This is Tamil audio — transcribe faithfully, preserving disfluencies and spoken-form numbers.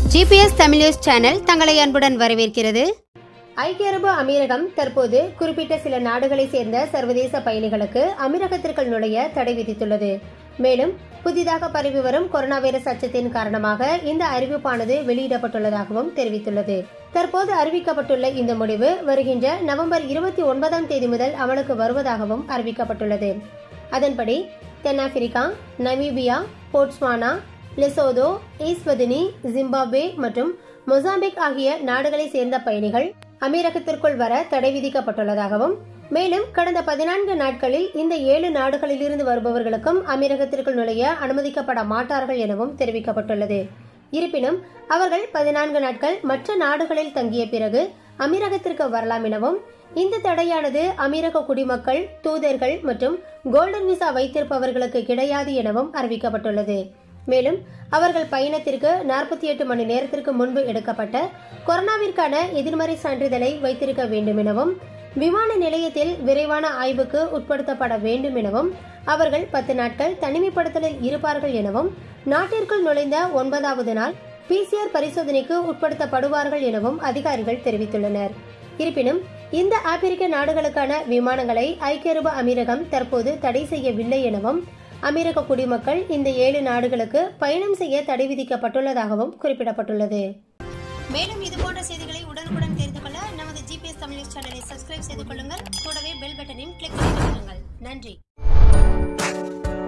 ஜிபிஎஸ் தமிழ் நியூஸ் சேனல் தங்களை அன்புடன் வரவேற்கிறது. ஐக்கிய அரபு அமீரகம் தற்போது குறிப்பிட்ட சில நாடுகளை சேர்ந்த சர்வதேச பயணிகளுக்கு அமீரகத்திற்குள் நுழைய தடை விதித்துள்ளது. மேலும் புதிதாக பரவி வரும் கொரோனா வைரஸ் அச்சத்தின் காரணமாக இந்த அறிவிப்பானது வெளியிடப்பட்டுள்ளதாகவும் தெரிவித்துள்ளது. தற்போது அறிவிக்கப்பட்டுள்ள இந்த முடிவு வருகின்ற நவம்பர் இருபத்தி ஒன்பதாம் தேதி முதல் அமலுக்கு வருவதாகவும் அறிவிக்கப்பட்டுள்ளது. அதன்படி தென்னாப்பிரிக்கா, Namibia, Botswana, Lesotho, Eswatini, Zimbabwe மற்றும் மொசாம்பிக் ஆகிய நாடுகளை சேர்ந்த பயணிகள் அமீரகத்திற்குள் வர தடை விதிக்கப்பட்டுள்ளதாகவும், மேலும் கடந்த பதினான்கு நாட்களில் இந்த ஏழு நாடுகளிலிருந்து வருபவர்களுக்கும் அமீரகத்திற்குள் நுழைய அனுமதிக்கப்பட மாட்டார்கள் எனவும் தெரிவிக்கப்பட்டுள்ளது. இருப்பினும் அவர்கள் பதினான்கு நாட்கள் மற்ற நாடுகளில் தங்கிய பிறகு அமீரகத்திற்கு வரலாம் எனவும், இந்த தடையானது அமீரக குடிமக்கள், தூதர்கள் மற்றும் கோல்டன் விசா வைத்திருப்பவர்களுக்கு கிடையாது எனவும் அறிவிக்கப்பட்டுள்ளது. மேலும் அவர்கள் பயணத்திற்கு நாற்பத்தி எட்டு மணி நேரத்திற்கு முன்பு எடுக்கப்பட்ட கொரோனாவிற்கான எதிர்மறை சான்றிதழை வைத்திருக்க வேண்டும் எனவும், விமான நிலையத்தில் விரைவான ஆய்வுக்கு உட்படுத்தப்பட வேண்டும் எனவும், அவர்கள் பத்து நாட்கள் தனிமைப்படுத்தலில் இருப்பார்கள் எனவும், நாட்டிற்குள் நுழைந்த ஒன்பதாவது நாள் பிசிஆர் பரிசோதனைக்கு உட்படுத்தப்படுவார்கள் எனவும் அதிகாரிகள் தெரிவித்துள்ளனர். இருப்பினும் இந்த ஆப்பிரிக்க நாடுகளுக்கான விமானங்களை ஐக்கிய அரபு அமீரகம் தற்போது தடை செய்யவில்லை எனவும், அமீரக குடிமக்கள் இந்த ஏழு நாடுகளுக்கு பயணம் செய்ய தடை விதிக்கப்பட்டுள்ளதாகவும் குறிப்பிடப்பட்டுள்ளது. மேலும் இதுபோன்ற செய்திகளை உடனுக்குடன் தெரிந்து கொள்ள நமது ஜிபிஎஸ் தமிழ் நியூஸ் சேனலை சப்ஸ்கிரைப் செய்து கொள்ளுங்கள். கூடவே பெல் பட்டனையும் கிளிக் செய்து கொள்ளுங்கள். நன்றி.